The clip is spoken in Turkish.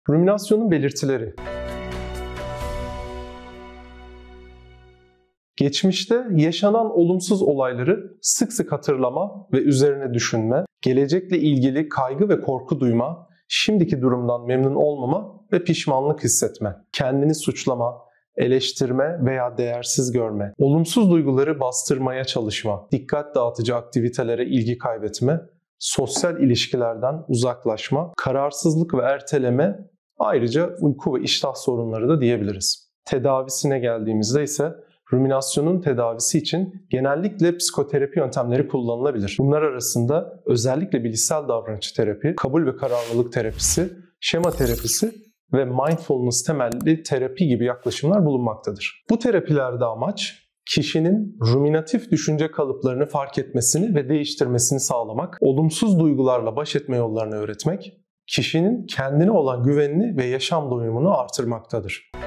Ruminasyonun belirtileri. Geçmişte yaşanan olumsuz olayları sık sık hatırlama ve üzerine düşünme, gelecekle ilgili kaygı ve korku duyma, şimdiki durumdan memnun olmama ve pişmanlık hissetme, kendini suçlama, eleştirme veya değersiz görme, olumsuz duyguları bastırmaya çalışma, dikkat dağıtıcı aktivitelere ilgi kaybetme, sosyal ilişkilerden uzaklaşma, kararsızlık ve erteleme, ayrıca uyku ve iştah sorunları da diyebiliriz. Tedavisine geldiğimizde ise ruminasyonun tedavisi için genellikle psikoterapi yöntemleri kullanılabilir. Bunlar arasında özellikle bilişsel davranış terapi, kabul ve kararlılık terapisi, şema terapisi ve mindfulness temelli terapi gibi yaklaşımlar bulunmaktadır. Bu terapilerde amaç kişinin ruminatif düşünce kalıplarını fark etmesini ve değiştirmesini sağlamak, olumsuz duygularla baş etme yollarını öğretmek, kişinin kendine olan güvenini ve yaşam doyumunu artırmaktadır.